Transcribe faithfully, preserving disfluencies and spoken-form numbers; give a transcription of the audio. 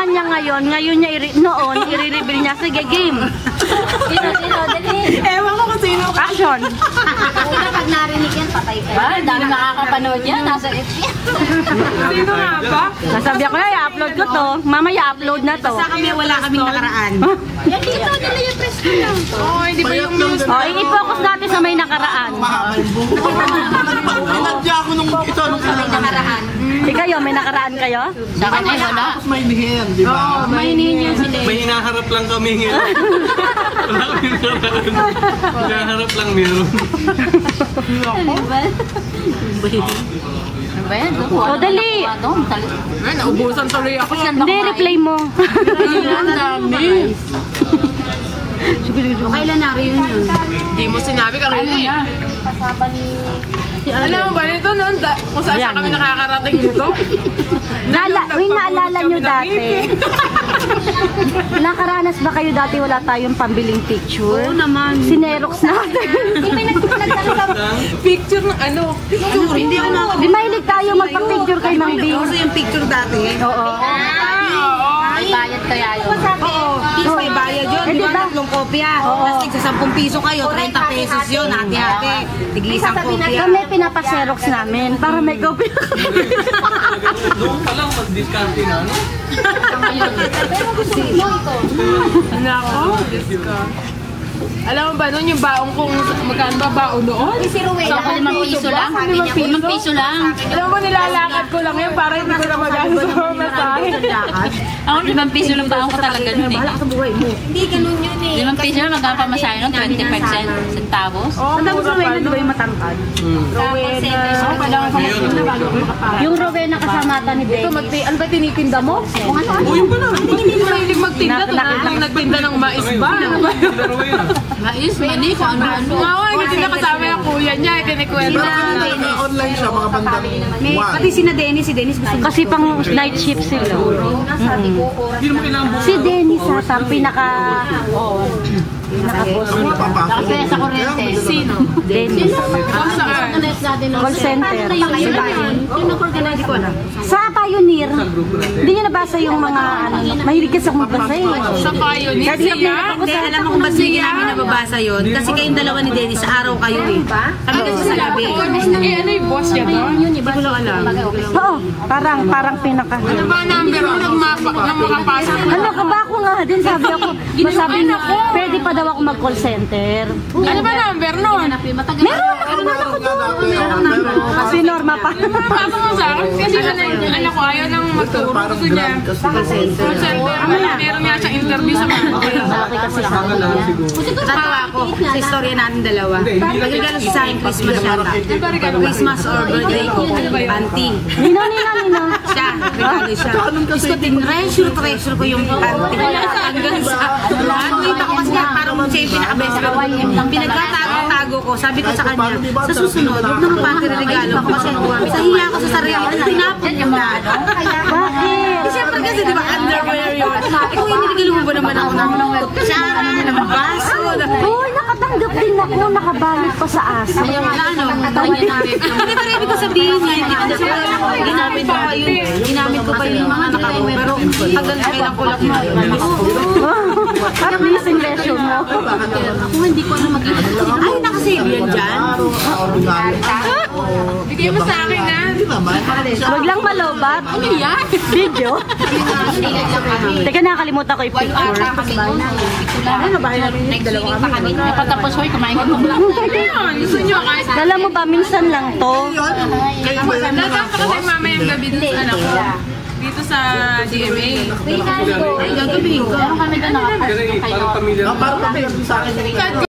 naman niya ngayon, ngayon niya, iri noon, i-reveal niya. Sige, game. Sino, sino, dali. Ewan ko kung sino. Action. Una, pag narinig yan, patay ka. Ba, dami makakapanood yan. Nasa F B. Sino nga ba? Nasabi ako na, i-upload ko to. Mamaya, upload na to. Sa kami, wala kaming nakaraan. Yan dito, dala yung press ko lang. Oo, hindi ba yung music? O, i-focus natin sa may nakaraan. Pinadya ako nung ito, nung May nakaraan. Ikayo, may nakaraan kayo? Sa kanya, wala. Tapos may nihin, di ba? May hinihin yan sila. May hinaharap lang kami ngayon. Wala kami nakaraan. Hinaharap lang meron. Ano ba? Ano ba yan? O, dali. Ay, naubusan tuloy ako. Hindi, replay mo. Ang dami. Kailan na rin yun? Hindi mo sinabi ka rin eh. Kasama ni... Alam mo ba nito noon? Kung saan saan kami nakakarating dito? Nala, uy, naalala nyo dati? Nakaranas ba kayo dati wala tayong pambiling picture? Oo naman. Sinerox natin. Picture ng ano? Picture. Hindi ako na... Di mahilig tayo magpa-picture kay Mang Bing. Kasi yung picture dati. Oo. May bayad kaya yun. Oo. May bayad yun. Eh, Di di ba? ba? Tatlong kopya. Tapos tigsa sampung piso kayo. thirty pesos yun. Hati-hati. Tigli isang kopya. Kami pinapaserox namin para may copy. Doon pa lang mag-discount na, no? Pero gusto mo ito. Nako. Alam mo ba nun yung baong kung magkano ba baong noon? Si Ruela, limang piso lang. Limang piso lang. Alam mo, nilalakad ko lang yun para hindi ko na magano sa masahe. Ako, limang piso lang ba ako talaga nun eh. Hindi ganun yun eh. Limang piso lang magpapamasahe nun, twenty-five centavos. Oo, Ang dami sa mura Rowena, pa di ba yung matangkad? Rowena. Oo, kailangan ko na bago makapasok. Yung Rowena kasama ata ni Ito, Dennis. magti ano ba tinitinda mo? Kung ano, ano? Oh, yung pala. Hindi mo mahilig magtinda. Tulad lang nagtinda ng mais ba? Ano ba yun? Laro yun. Mais, mani, kung ano-ano. Nga nga, hindi na kasama yung kuya niya. Kinikwento ko na. Online siya, mga bandang one. Pati si na Dennis, si Dennis gusto Kasi pang night shift sila. Sabi ko, oras Hindi mo kailangan bukas. Si Dennis ata, ang pinaka... Oo. Ano papasok? Kaya sa kuryente. Sino? Dennis. Saan? Call center. Hindi ko alam. Sa Pioneer, hindi niya nabasa yung mga ano, mahilig kasi ako magbasa eh. Sa Pioneer Kahit siya? hindi ako Hindi, sa... alam mo kung ba't hindi namin nababasa yun? Kasi kayong dalawa ni Dennis, sa araw kayo eh. Kami kasi sa gabi. Eh, ano yung boss niya doon? Hindi ko lang alam. Oo, parang, parang pinaka... Ano ba number mo nang mapa- nang makapasok? Ano ka ba ako nga din, sabi ako, masabi niya, pwede pa daw ako mag-call center. Ano ba number nun? Meron! Ano na ako doon? Kasi norma pa. Paano mo sa akin? Kasi na yung anak ko ayaw nang magturo. Gusto niya. Call center. Meron nga siyang interview sa mga. Malaki kasi sa Tatawa ako sa istorya natin dalawa. Magregalo siya sa akin Christmas yata. Christmas or birthday ko. Panty. Nino, Nino, Nino. Siya, regalo siya. Gusto ko din, treasure, treasure ko yung panty. Hanggang sa, ano kita ko kasi nga, parang siya yung pinaka-best friend ko. Pinagkatago-tago ko. Sabi ko sa kanya, sa susunod, huwag naman panty regalo ko kasi sa hiya ko sa sarili ko. Tinapon ko na. Bakit? Eh, siyempre kasi, di ba, underwear yun. Eh, kung inirigalo mo ba naman ako ng kutsara, ng baso, Uy, nakatanggap din ako, nakabalot pa sa aso. Ayaw na ano, hindi pa rin ko sabihin eh. Kasi ginamit ko pa yun. Ginamit ko pa yun mga anak ko. Pero tagal na kailang ko lang yun. At least yung lesson mo. Ako hindi ko na mag-iisip. Ay, nakasave yan dyan. Bigay mo sa akin na. Hindi naman. Huwag lang malobat. Ano yan? Video? Teka, nakakalimutan ko yung picture. Ano ba yun? Nag-swimming pa kami. Napatapos ko, kumain ko ng Ayun, gusto nyo kahit. Alam mo ba, minsan lang to. Dadaan pa kasi mamayang gabi dun sa anak ko. Dito sa G M A. Ay, gagawin ko. Meron kami doon nakapasok kayo. Parang pamilya. Parang kami sa akin.